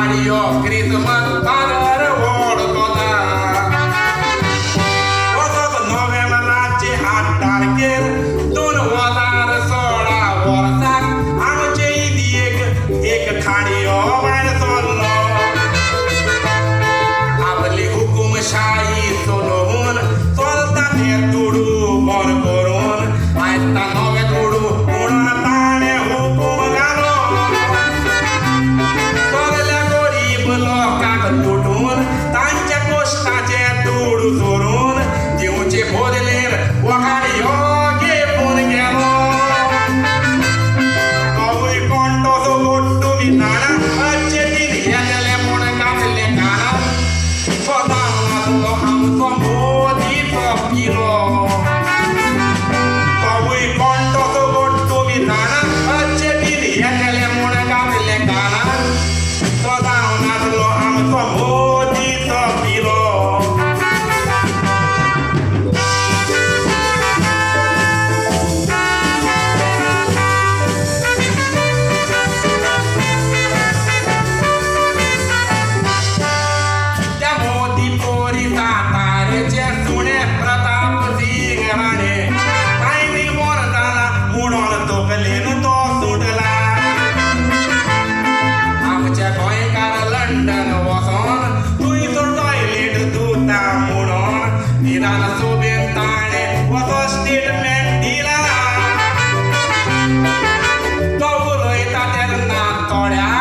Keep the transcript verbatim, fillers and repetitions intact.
खाडियो Christmas बाजार ओढतोता वसत नोव्हेंबराचे आठ तारखेर दोन हजार सोळा वर्साक आमचे इदी एक एक खाडियो भायर सरलो आपली हुकुमशाही सोडून चलता ते तुडू बर करून आयता नवे तुडू म्हणून ताणे हुकूम घालून सगल्या गरीब लोकांक तुटून तांच्या कश्टाचे तुडू चोरून दिवचे बदलेर वखाडियो घेऊन गेलो कवय कोण तसो गोट्टू विधाना अच्छे दिन येतले म्हूण घातले कानात सदां नाचलो आमचो मोदीचो पिलो कवय कोण तसो गोट्टू विधाना अच्छे दिन येतले म्हूण घातले कानात सदां नाचलो आमचो मोदीचो पिलो त्या मोदी पोरी सातारेचे सुणे प्रताप सिंग राणे टायमींग वर जाला म्हणून तकलेन तो सुटला आमच्या गोंयकार लंडन वचोन थंयसर टॉयलेट धुता म्हणून विधानसभेन ताणे वचो स्टेटमेंट दिला तो उलयता तेन्ना थोड्या